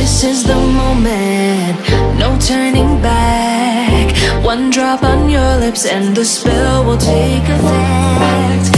this is the moment, no turning back. One drop on your lips and the spell will take effect.